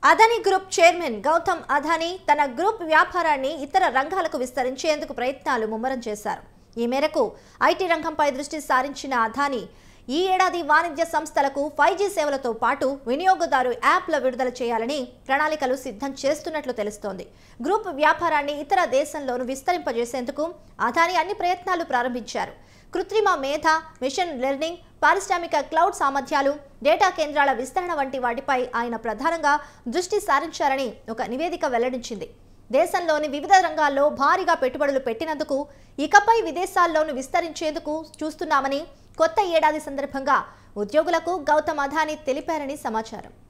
Adani group chairman Gautam Adani తన group వ్యాపారాన్ని ఇతర రంగాలకు విస్తరించేందుకు ప్రయత్నాలు ముమ్మరం చేశారు. ఈ మేరకు ఐటీ రంగంపై దృష్టి సారించిన అదానీ ఈ ఏడాది వాణిజ్య సంస్థలకు 5G సేవలతో పాటు వినియోగదారు యాప్ల విడుదల చేయాలని ప్రణాళికలు సిద్ధం చేస్తున్నట్లు తెలుస్తోంది. గ్రూప్ వ్యాపారాన్ని ఇతర దేశంలోనూ విస్తరింపజేసేందుకు అదానీ అన్ని ప్రయత్నాలు ప్రారంభించారు. కృత్రిమ మేధ, మిషన్ లెర్నింగ్, పారిశ్రామిక క్లౌడ్ సామర్థ్యాలు, డేటా కేంద్రాల విస్తరణ వంటి వాటిపై ఆయన ప్రధానంగా దృష్టి సారించారని ఒక నివేదిక వెల్లడించింది. దేశంలోని వివిధ రంగాల్లో భారీగా పెట్టుబడులు పెట్టినందుకు ఇకపై విదేశాల్లోనూ విస్తరించేందుకు చూస్తున్నామని కొత్త ఏడాది సందర్భంగా ఉద్యోగులకు గౌతమ్ అదానీ తెలిపారని సమాచారం.